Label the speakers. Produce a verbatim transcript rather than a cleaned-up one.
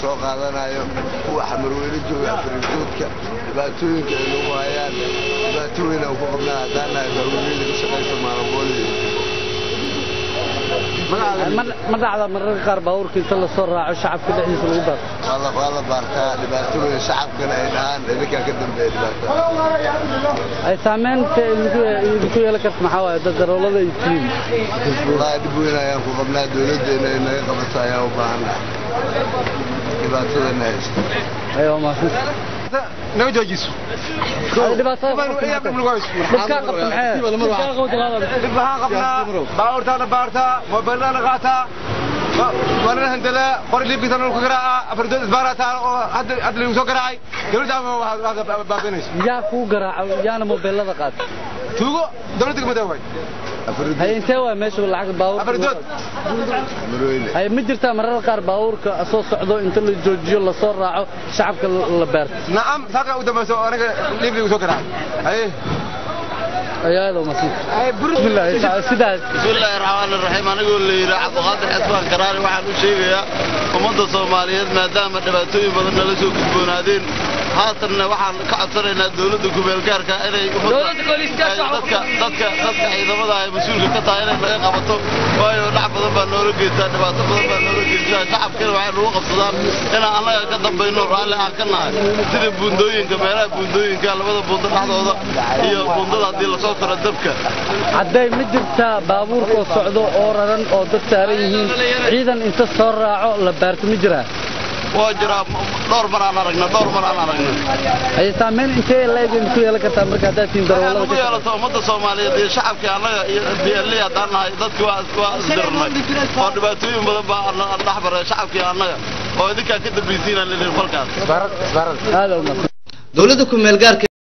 Speaker 1: soo qaadanayo kuwa xamarweyne jooga afridoodka dhibaatooyinka ay lagu hayaan dhibaatooyin aan ku qabnaa haddaan nahay baabuurleyda ka shaqaysa maanabooliyo
Speaker 2: ma dhacda mararka qaar baabuurka inta la soo raaco shacabka dhexdiisa lagu baarto
Speaker 1: waa la baartaa dhibaatooyin shacabkana ay dhahaan idinkaa ka dambeeya dhibaatada
Speaker 2: ay saameynta idinku yeelan karta maxaa waaye dadaroolada ay tihiin
Speaker 1: wallaahi dhib weyn ayaan ku qabnaa dowladdeena ay naga qabato ayaan u baahannahay dhibaatadana haysta
Speaker 2: aywa maasin
Speaker 3: naga joojiso
Speaker 2: dhibaatada dhibkaa qabta maxay
Speaker 3: dhibbahaan qabnaa baabuurtaana baartaa moobeelana qaataa waana handala qori liibkiisa nolka garaaca afardood isbaarataa oo hadda lagu soo garaacay dowladda baabiinayso
Speaker 2: yaa kuu garaaca yaana moobeelada qaata
Speaker 3: tuugo dowladda gumada waay
Speaker 2: hay intee waa meesha lacag baabuur
Speaker 3: afardood
Speaker 2: hay ma jirtaa mararka qaar baabuurka soo socdo inta la joojiyo la soo raaco shacabka la beerto
Speaker 3: nacam saaka u dambayso anaga liib lagu soo garaacay hay
Speaker 2: ayaado masii ay bismillah sidaas
Speaker 4: bismillahir rahmanir rahim anigu leeyahay cabqaad xisbaan qaraar waxaan u sheegayaa ummadda Soomaaliyeed maadaama dhibaatooyin badan la soo gudboonaadeen haatanna waxaan ka codsanaynaa dawladda gobol gaarka inay
Speaker 2: dawladda booliska
Speaker 4: dadka dadka dadka ciidamada ay mas'uulka ka tahay inay laga qabato waayo dhac badan baa noola geystaa dhibaato badan baa noola geystaa shacabkana waxay lagu qabsadaan in annaga ka dambayno raalli aan ka nahay sida buundooyinka meelaha buundooyinka labada buundo dhaxdooda iyo buundada hadii la soo koro dabka
Speaker 2: haday ma jirtaa baabuurka socdo oo raran oo dad saaran yihiin ciidan inta soo raaco la baarto ma jiraa
Speaker 4: waa jira dhowr mar aan aragnaa dhowr mar aan aragnaa
Speaker 2: ay saameyn intee leeyahay ku yeelan kartaa marka hadaad tiin darawalada
Speaker 4: ku yeelato ummadda Soomaaliyeed iyo shacabka annaga iyo beerley hadaan nahay dadku waa waa isdirnay oo dhibaatooyin badan baa aan dhaxbaray shacabka annaga oo idinka ka dambaysiinaan leeyahay falkaas
Speaker 2: barak barak hada
Speaker 5: dawladda ku meel gaarka